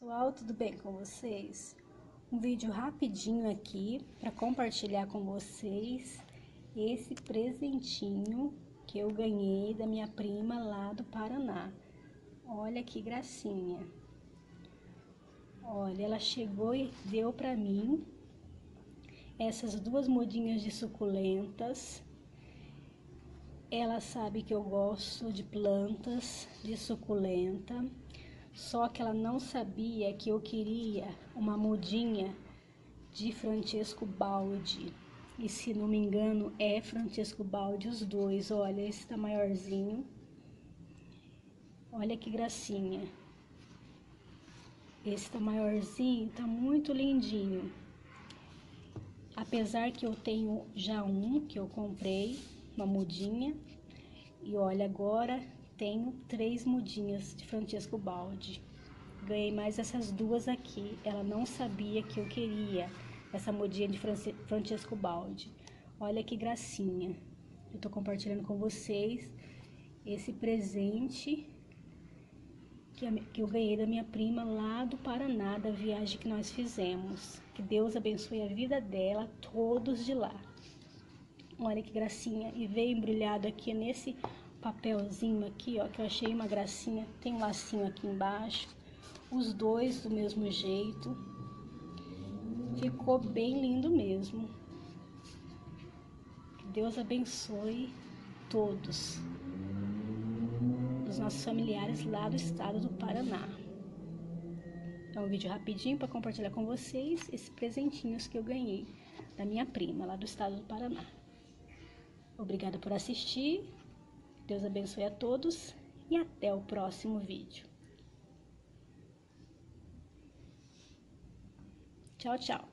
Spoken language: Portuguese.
Pessoal, tudo bem com vocês? Um vídeo rapidinho aqui para compartilhar com vocês esse presentinho que eu ganhei da minha prima lá do Paraná. Olha que gracinha. Olha, ela chegou e deu para mim essas duas mudinhas de suculentas. Ela sabe que eu gosto de plantas de suculenta. Só que ela não sabia que eu queria uma mudinha de Francesco Baldi. E se não me engano é Francesco Baldi os dois. Olha, esse tá maiorzinho. Olha que gracinha. Esse tá maiorzinho, tá muito lindinho. Apesar que eu tenho já um que eu comprei, uma mudinha. E olha, agora tenho 3 mudinhas de Francesco Baldi. Ganhei mais essas duas aqui. Ela não sabia que eu queria essa mudinha de Francesco Baldi. Olha que gracinha. Eu tô compartilhando com vocês esse presente que eu ganhei da minha prima lá do Paraná, da viagem que nós fizemos. Que Deus abençoe a vida dela, todos de lá. Olha que gracinha. E veio embrulhado aqui nesse papelzinho aqui, ó, que eu achei uma gracinha. Tem um lacinho aqui embaixo. Os dois do mesmo jeito. Ficou bem lindo mesmo. Que Deus abençoe todos os nossos familiares lá do estado do Paraná. É um vídeo rapidinho para compartilhar com vocês esses presentinhos que eu ganhei da minha prima lá do estado do Paraná. Obrigada por assistir. Deus abençoe a todos e até o próximo vídeo. Tchau, tchau.